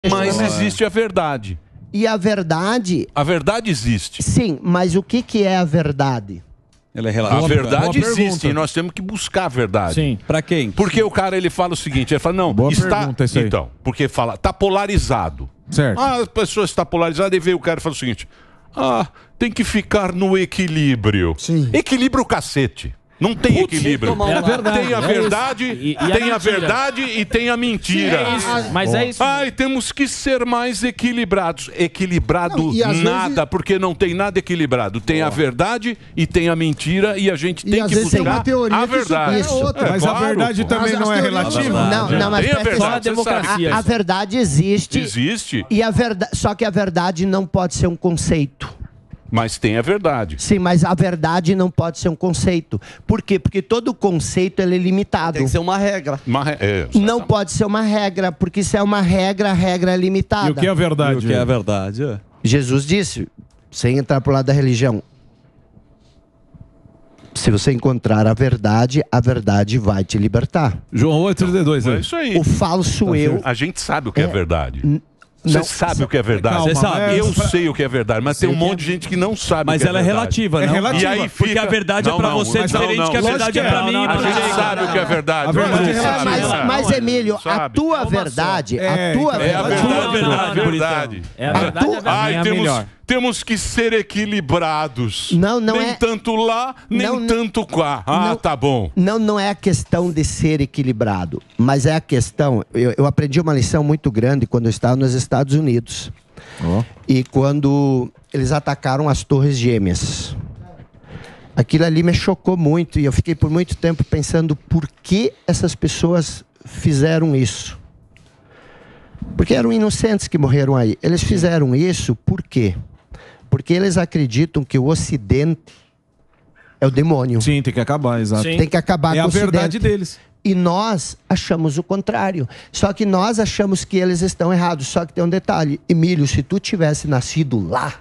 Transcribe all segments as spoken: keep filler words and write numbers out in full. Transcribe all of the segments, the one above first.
Mas existe a verdade. E a verdade... A verdade existe. Sim, mas o que, que é a verdade? Ela é a verdade existe e nós temos que buscar a verdade. Sim. Pra quem? Porque o cara ele fala o seguinte, ele fala, não, Boa está... pergunta isso aí. Então, porque fala, tá polarizado. Certo. Ah, a pessoa está polarizada e veio o cara e fala o seguinte, ah, tem que ficar no equilíbrio. Sim. Equilíbrio o cacete. Não tem Putz, equilíbrio. é a verdade, Tem a é verdade, isso. E- e a tem a, mentira. verdade e tem a mentira. Sim, é isso. Mas é isso. Ai, temos que ser mais equilibrados. Equilibrado Não, e às nada, vezes- porque não tem nada equilibrado. Tem a verdade e tem a mentira e a gente E tem às que vezes tem buscar uma teoria a que supera verdade. a outra. Mas a verdade pô. também As- não as é teorias- relativa? Não, não, mas Tem a presta verdade, atenção. você democracia. sabe. A, a verdade existe. Existe, E a verdade, só que a verdade não pode ser um conceito. mas tem a verdade. Sim, mas a verdade não pode ser um conceito. Por quê? Porque todo conceito ele é limitado. Tem que ser uma regra. Mas, é, Não pode ser uma regra, porque se é uma regra, a regra é limitada. E o que é verdade? E o que é a verdade? É. Jesus disse, sem entrar pro lado da religião, se você encontrar a verdade, a verdade vai te libertar. João oito, trinta e dois. é né? isso aí. O falso eu... A gente sabe o que é, É. verdade. Não, Você sabe o que é verdade. Calma, Você sabe. é- Eu sei o que é verdade, mas tem um monte de gente que não sabe Mas o que ela é é verdade. relativa, É não? relativa. E aí Porque fica... a verdade é Não, pra não, você não, diferente não, que a não. verdade é Lógico pra que mim. não, A não, gente não, sabe o que é verdade. A verdade Você é sabe, mas, sabe. mas, Emílio, a Sabe. tua verdade, a É, tua então, É a verdade... verdade, Não, é não, a não, verdade. É a verdade, é a verdade. Ai, É a temos, melhor. temos que ser equilibrados. Não, não nem é- tanto lá, nem Não, não- tanto cá. Ah, não- tá bom. Não, não é a questão de ser equilibrado, mas é a questão... Eu, eu aprendi uma lição muito grande quando eu estava nos Estados Unidos. E quando eles atacaram as Torres Gêmeas. Aquilo ali me chocou muito e eu fiquei por muito tempo pensando por que essas pessoas fizeram isso. Porque eram inocentes que morreram aí. Eles fizeram isso por quê? Porque eles acreditam que o Ocidente é o demônio. Sim, tem que acabar, exato. Sim. Tem que acabar É com a o Ocidente. verdade deles. E nós achamos o contrário. Só que nós achamos que eles estão errados. Só que tem um detalhe. Emílio, se tu tivesse nascido lá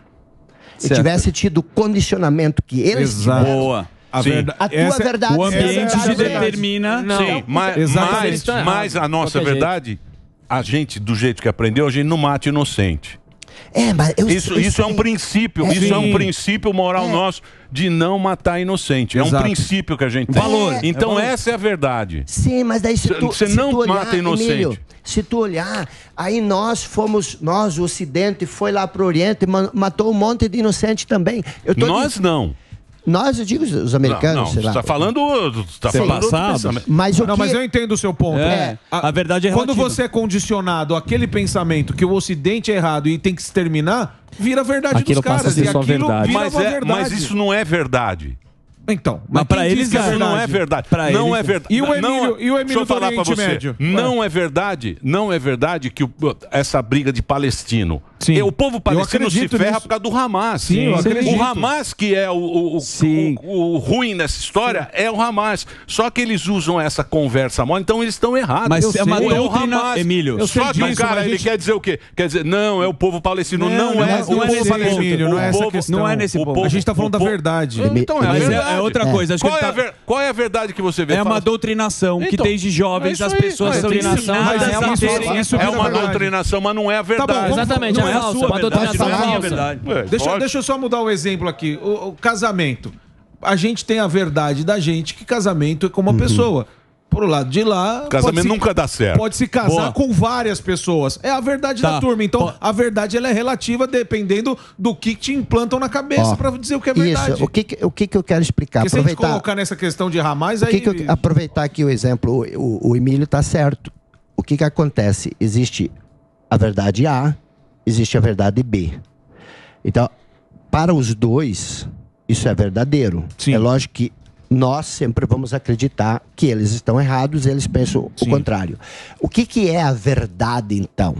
e Certo. tivesse tido o condicionamento que eles Exato. tiveram, Boa. A, Sim. verda- A tua essa é- verdade o é ambiente verdade, se é verdade. determina. Não. Sim, mas, Exatamente. mas, Eles estão errados, mas a de nossa qualquer verdade, a gente, do jeito que aprendeu, a gente não mata inocente. É, mas eu Isso, eu isso é um sei. princípio, É. isso é um Sim. princípio moral É. nosso de não matar inocente. É um Exato. princípio que a gente tem. Valor. Então É valor. essa é a verdade. Sim, mas daí se Cê- tu, cê se não tu olhar, mata inocente. Emílio, se tu olhar, aí nós fomos, nós, o Ocidente, foi lá pro Oriente, ma- matou um monte de inocente também. Eu tô Nós diz- não. Nós, eu digo os americanos, não, não, sei você lá. está falando, tá Sim. falando outro Passados. pensamento. Mas o Não, que... mas eu entendo o seu ponto. É. A verdade é Quando relativa. você é condicionado àquele pensamento que o Ocidente é errado e tem que se terminar, vira a verdade Aquilo dos caras. passa a ser e só aquilo verdade. vira Mas, uma é- verdade. mas isso não é verdade. Então, Mas pra quem eles diz que Isso não é verdade. Pra não eles- é verdade. E o Emílio- não, e o Emílio deixa eu do falar pra Oriente você. Médio? Não é verdade. Não é verdade que o- essa briga de palestino. Sim. É, o povo palestino se acredito ferra nisso. por causa do Hamas. Sim, eu acredito. O Hamas que é o, o, o- Sim. o- o ruim nessa história é o Hamas. Só que eles usam essa conversa mole, então eles estão errados. Mas Eu é uma sei. O doutrina, Hamas. Emílio. Eu sei Só que disso, o cara mas a ele gente- quer dizer o quê? Quer dizer, não, é o povo palestino. Não, Não, é. não é- o não é povo nesse palestino. Emílio, não é O essa povo- questão. Não é nesse o ponto. povo- A gente tá falando o da povo- verdade. Então, é a Mas é, verdade. é outra coisa. Acho Qual que é, a ele tá- ver- qual é a verdade que você vê? É uma Fala- doutrinação que Então, desde é jovens isso as aí. pessoas Mas são doutrinação, ensinadas mas é a uma terem forma- isso É vira uma verdade. doutrinação, mas não é a bom, verdade. vamos- Exatamente, não é é a falso. sua Uma verdade, doutrinação pode é falar. falsa. verdade. Ué, Deixa, lógico. deixa eu só mudar o exemplo aqui. O, o casamento. A gente tem a verdade da gente que casamento é com uma pessoa. Pro lado de lá. Casamento pode se- nunca dá certo. Pode se casar Boa. com várias pessoas. É a verdade Tá. da turma. Então, Ó. a verdade ela é relativa dependendo do que te implantam na cabeça Ó, pra dizer o que é verdade. Isso, o que, que- o que, que eu quero explicar? Porque se a gente Aproveitar, colocar nessa questão de Hamas, o aí. que que eu, aproveitar aqui o exemplo, o, o, o Emílio está certo. O que, que acontece? Existe a verdade A, existe a verdade B. Então, para os dois, isso é verdadeiro. Sim. É lógico que nós sempre vamos acreditar que eles estão errados, eles pensam Sim. o contrário. O que, que é a verdade, então?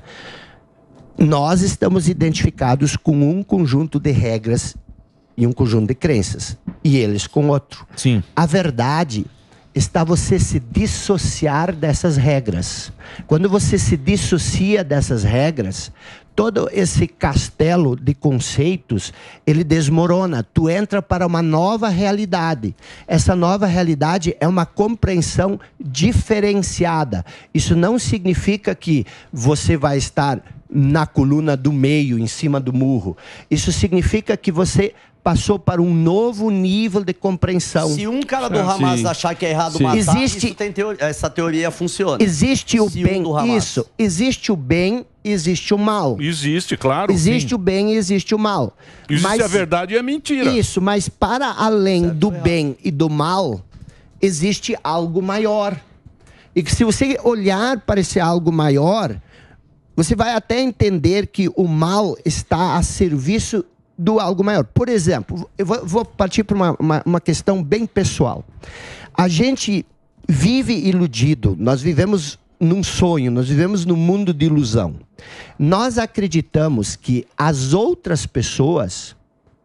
Nós estamos identificados com um conjunto de regras e um conjunto de crenças, e eles com outro. Sim. A verdade está você se dissociar dessas regras. Quando você se dissocia dessas regras, todo esse castelo de conceitos, ele desmorona. Tu entra para uma nova realidade. Essa nova realidade é uma compreensão diferenciada. Isso não significa que você vai estar na coluna do meio, em cima do murro. Isso significa que você passou para um novo nível de compreensão. Se um cara do Hamas Sim. achar que é errado Sim. matar, Existe- isso tem teoria, essa teoria funciona. Existe o Se um bem, do Hamas. isso, existe o bem, existe o mal. Existe, claro. Existe sim. o bem e existe o mal. Existe a verdade e a mentira. Isso, mas para além do bem e do mal, existe algo maior. E que se você olhar para esse algo maior, você vai até entender que o mal está a serviço do algo maior. Por exemplo, eu vou, vou partir para uma, uma, uma questão bem pessoal. A gente vive iludido, nós vivemos num sonho, nós vivemos num mundo de ilusão. Nós acreditamos que as outras pessoas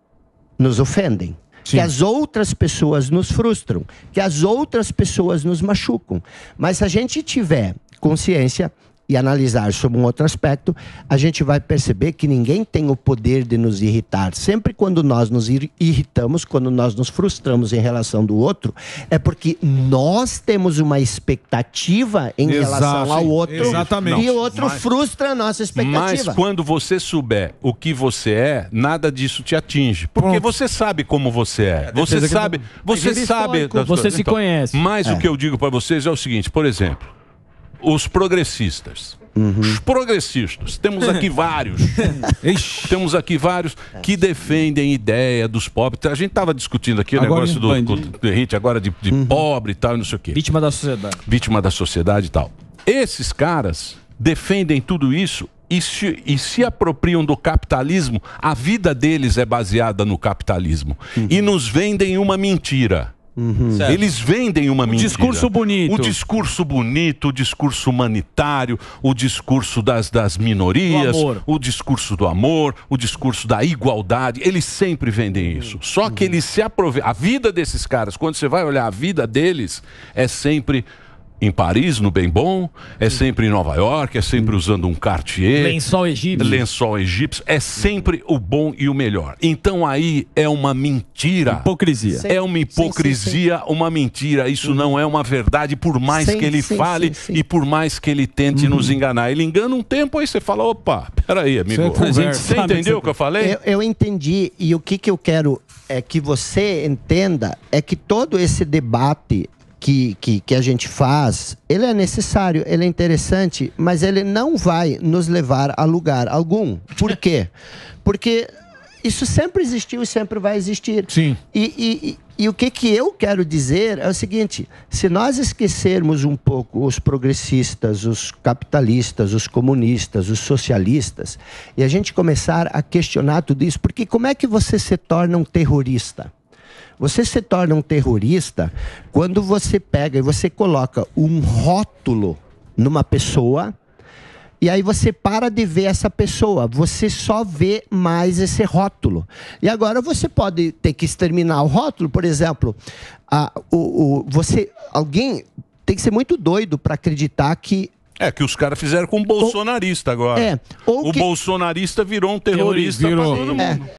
nos ofendem, que as outras pessoas nos frustram, que as outras pessoas nos machucam. Mas se a gente tiver consciência e analisar sobre um outro aspecto, a gente vai perceber que ninguém tem o poder de nos irritar. Sempre quando nós nos ir- irritamos, quando nós nos frustramos em relação do outro, é porque nós temos uma expectativa em Exato, relação ao sim, outro, exatamente. e o outro Mas- frustra a nossa expectativa. Mas quando você souber o que você é, nada disso te atinge. Porque você sabe como você é. Você defesa que- sabe, você Mas sabe. histórico. das Você coisas. se conhece. Mas É. o que eu digo para vocês é o seguinte, por exemplo, os progressistas. Os progressistas, temos aqui vários. Temos aqui vários que defendem ideia dos pobres. A gente estava discutindo aqui o Agora negócio em do, bandido. do hit agora de, de pobre e tal, e não sei o quê. Vítima da sociedade. Vítima da sociedade e tal. Esses caras defendem tudo isso e se, e se apropriam do capitalismo. A vida deles é baseada no capitalismo. E nos vendem uma mentira. Certo. Eles vendem uma mentira. discurso bonito. O discurso bonito, o discurso humanitário, o discurso das, das minorias, Do amor. o discurso do amor, o discurso da igualdade. Eles sempre vendem isso. Só que eles se aproveitam. A vida desses caras, quando você vai olhar a vida deles, é sempre em Paris, no Bem Bom, é sempre em Nova York, é sempre usando um Cartier. Lençol egípcio. Lençol egípcio. É sempre o bom e o melhor. Então aí é uma mentira. Hipocrisia. É uma hipocrisia, uma mentira. Isso não é uma verdade, por mais Sim, que ele sim, fale sim, sim. e por mais que ele tente nos enganar. Ele engana um tempo, aí você fala, opa, peraí, amigo. Você conversa. Você Sabe entendeu que o que eu falei? Eu, eu entendi, e o que, que eu quero é que você entenda é que todo esse debate que, que, que a gente faz, ele é necessário, ele é interessante, mas ele não vai nos levar a lugar algum. Por quê? Porque isso sempre existiu e sempre vai existir. Sim. E, e, e, e o que, que eu quero dizer é o seguinte: se nós esquecermos um pouco os progressistas, os capitalistas, os comunistas, os socialistas, e a gente começar a questionar tudo isso, porque como é que você se torna um terrorista? Você se torna um terrorista quando você pega e você coloca um rótulo numa pessoa. E aí você para de ver essa pessoa, você só vê mais esse rótulo. E agora você pode ter que exterminar o rótulo, por exemplo, a, o, o, você, alguém tem que ser muito doido para acreditar que É que os caras fizeram com o bolsonarista agora. É, ou o que- bolsonarista virou um terrorista Virou. pra todo mundo. É.